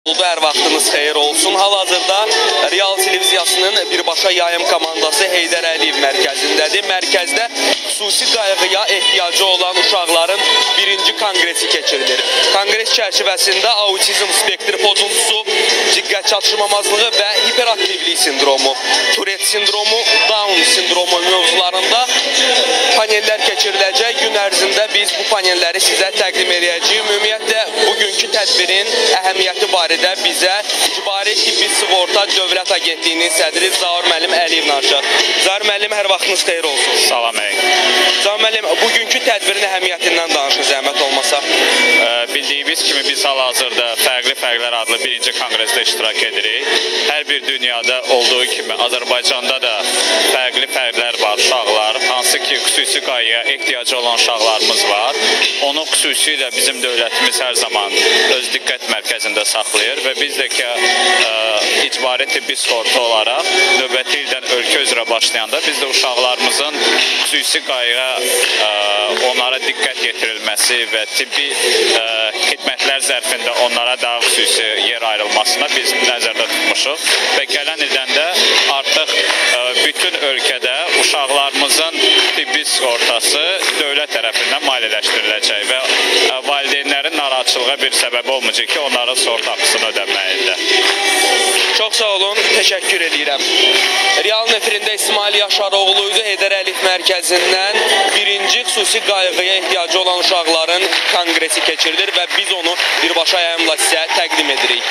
Hər vaxtınız xeyir olsun. Hal-hazırda Real Televiziyasının birbaşa yayım komandası Heydər Əliyev mərkəzindədir. Mərkəzdə xüsusi qayğıya ehtiyacı olan uşaqların birinci kongresi keçirilir. Kongres çərçivəsində autizm spektri pozuntusu, diqqət çatışmamazlığı və hiperaktivlik sindromu, Tourette sindromu, Down sindromu mövzularında panellər keçiriləcək. Gün ərzində biz bu panelləri sizə təqdim edəcəyik. Ümumiyyətlə, bugünkü tədbirin əhəmiyyəti barədə bizə İcbari Tibbi Sığorta Dövlət Agentliyinin sədri Zaur Müəllim Əliyev danışır. Zaur müəllim, hər vaxtınız xeyir olsun. Salam əleyküm. Zaur müəllim, bugünkü tədbirin əhəmiyyətindən danışın, zəhmət olmasa. Bildiyimiz kimi biz hal-hazırda Fərqli adlı birinci kongresdə iştirak edirik. Hər bir dünyada olduğu kimi Azərbaycanda da fərqlər var, uşaqlar, hansı ki xüsusi qayğıya ehtiyacı olan uşaqlarımız var. Onu xüsusilə bizim dövlətimiz hər zaman öz diqqət mərkəzində saxlayır və biz də ki icbari tibbi sığorta olaraq növbəti ildən ölkə üzrə başlayanda biz də uşaqlarımızın xüsusi qayğıya onlara diqqət yetirilməsi və tibbi xidmətlər zərfində onlara daha xüsusi yer ayrılmasına biz nəzərdə tutmuşuq və gələn ildən də artıq bütün ölkədə uşaqlarımızın tibbi sığortası dövlət tərəfindən maliyyələşdiriləcək və valideynlərin narahatçılığa bir səbəb olmayacaq ki, onların sığorta haqqısını ödəməlidir. Çox sağ olun, təşəkkür edirəm. Real nefrində İsmail Yaşaroğlu idi, Heydər Əliyev mərkəzindən birinci xüsusi qayğıya ehtiyacı olan uşaqların kongresi keçirilir və biz onu birbaşa yayımla sizə təqdim edirik.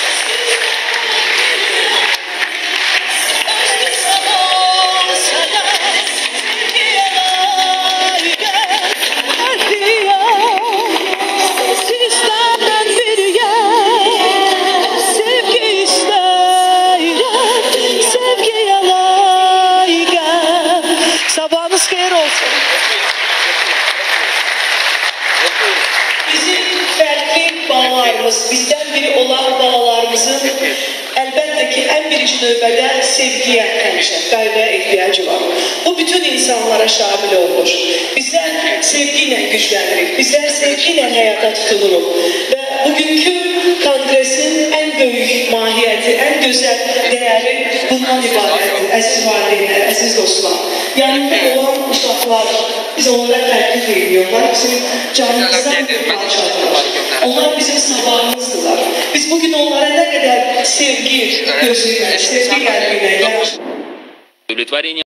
Sabahınız xeyir olsun. Bizim fərqli balalarımız, bizdən biri olan balalarımızın əlbəttə ki, ən birinci növbədə sevgiyə həmişə, qayğıya ehtiyacı var. Bu bütün insanlara şamil olunur. Bizlər sevgi ilə güclənirik, bizlər sevgi ilə həyata tutuluruq və bugünkü kongresin ən böyük mahiyyəti, ən gözəl dəyəri bundan ibarətdir, əziz valideynlər, əziz dostlar. Yanında olan uşaqlar, biz onlara fərqli deyiliyorlar, bizim canımızdan bir parçadılar. Onlar bizim sabahımızdılar. Biz bugün onlara nə qədər sevgi gözüyle, sevgi qəlbinə